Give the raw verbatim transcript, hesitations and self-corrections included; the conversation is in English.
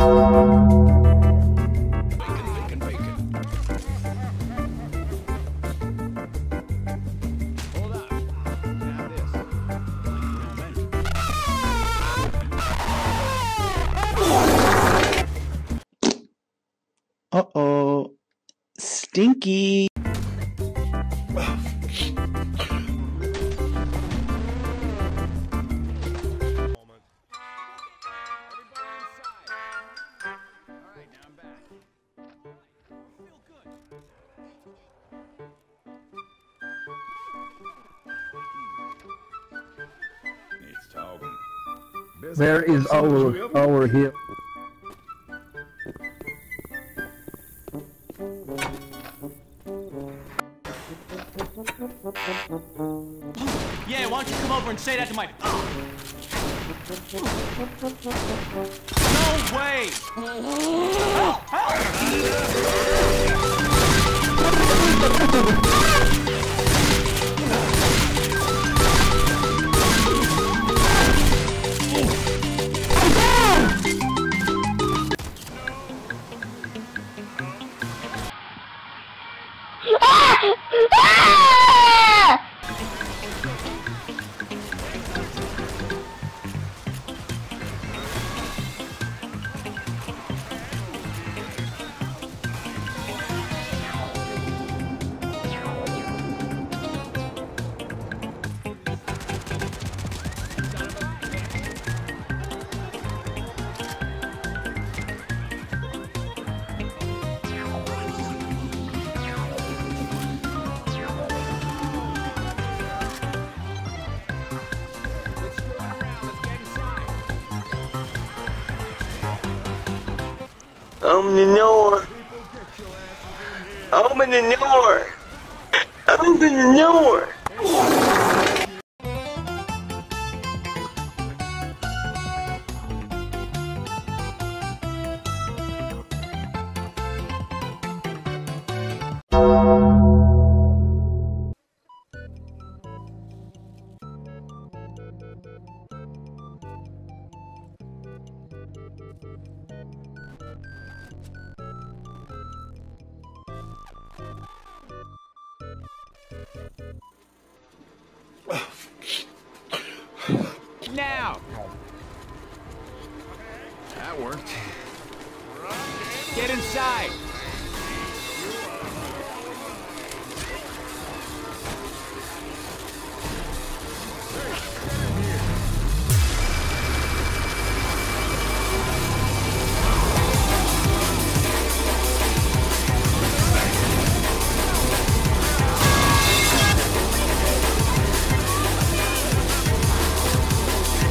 Uh-oh. Stinky. There is our our here. Yeah, why don't you come over and say that to my... No way! Help! Open the door. Open the door. Open the door. Now! That worked. Get inside!